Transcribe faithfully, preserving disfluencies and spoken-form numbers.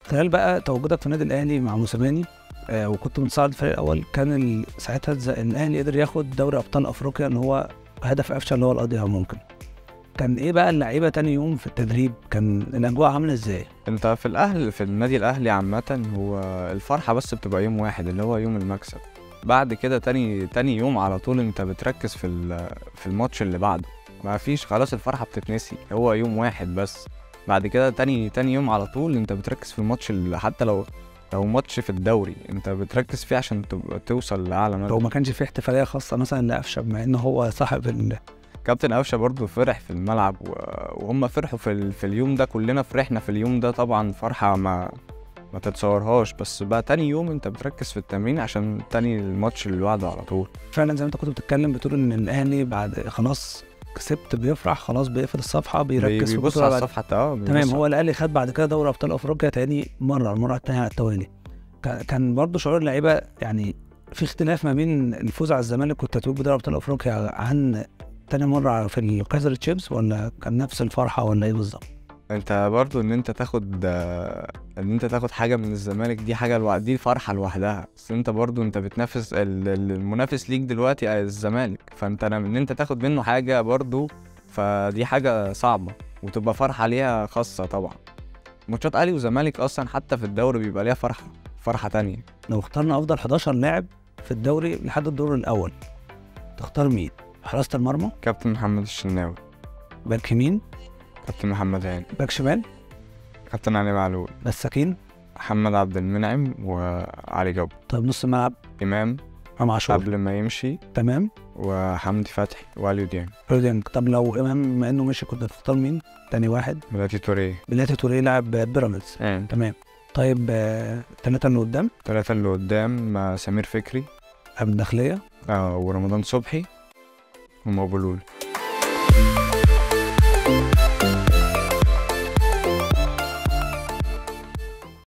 خلال بقى تواجدك في النادي الاهلي مع موسيماني آه وكنت متصعد الفريق الاول، كان ال- ساعتها الز- الاهلي قدر ياخد دوري ابطال افريقيا اللي هو هدف قفشه اللي هو القضيه ممكن. كان ايه بقى اللعيبه تاني يوم في التدريب؟ كان الاجواء عامله ازاي؟ انت في الاهل في النادي الاهلي عامه، هو الفرحه بس بتبقى يوم واحد اللي هو يوم المكسب. بعد كده تاني تاني يوم على طول انت بتركز في ال- في الماتش اللي بعده. ما فيش خلاص، الفرحه بتتنسي، هو يوم واحد بس. بعد كده تاني تاني يوم على طول انت بتركز في الماتش اللي حتى لو لو ماتش في الدوري انت بتركز فيه عشان تبقى توصل لاعلى لو مدى. ما كانش في احتفاليه خاصه مثلا لقفشه بما ان هو صاحب ال... كابتن قفشه برضو فرح في الملعب و- وهم فرحوا في, ال... في اليوم ده، كلنا فرحنا في اليوم ده طبعا، فرحه ما ما تتصورهاش. بس بقى تاني يوم انت بتركز في التمرين عشان تاني الماتش اللي بعده على طول. فعلا زي ما انت كنت بتتكلم بتقول ان الاهلي بعد خلاص كسبت بيفرح، خلاص بيقفل الصفحه بي- بيركز في بيبص البطوله على بعد. الصفحه اه بيبص تمام، على- هو الاهلي خد بعد كده دوري ابطال افريقيا تاني مره، المره الثانيه على التوالي. كان- كان برضه شعور اللعيبه يعني في اختلاف ما بين الفوز على الزمالك والتتويج بدوري ابطال افريقيا عن تاني مره في الكايزر تشيفز، ولا كان نفس الفرحه ولا ايه بالظبط؟ انت برضو ان انت تاخد آه، ان انت تاخد حاجه من الزمالك، دي حاجه لوحدها، دي فرحه لوحدها. بس انت برضو انت بتنافس ال- ال- المنافس ليك دلوقتي آه، الزمالك، فانت لما ان انت تاخد منه حاجه برضو، فدي حاجه صعبه وتبقى فرحه ليها خاصه طبعا. ماتشات اهلي وزمالك اصلا حتى في الدوري بيبقى ليها فرحه فرحه تانية. لو اخترنا افضل حداشر لاعب في الدوري لحد الدور الاول تختار مين؟ حراسه المرمى، كابتن محمد الشناوي، باك يمين، كابتن محمد هاني، باك شمال، كابتن علي معلول، مساكين. محمد عبد المنعم، وعلي جبر. طيب نص الملعب امام امام عاشور. قبل ما يمشي، تمام. وحمدي فتحي، واليو ديانج. رودينج. طب لو امام بما انه مشي كنت هتختار مين تاني واحد؟ بلاتي توريه. بلاتي توريه لاعب بيراميدز. يعني تمام. طيب آه، الثلاثه اللي قدام ثلاثة اللي قدام آه، سمير فكري لاعب الداخليه. آه ورمضان صبحي ومبولول.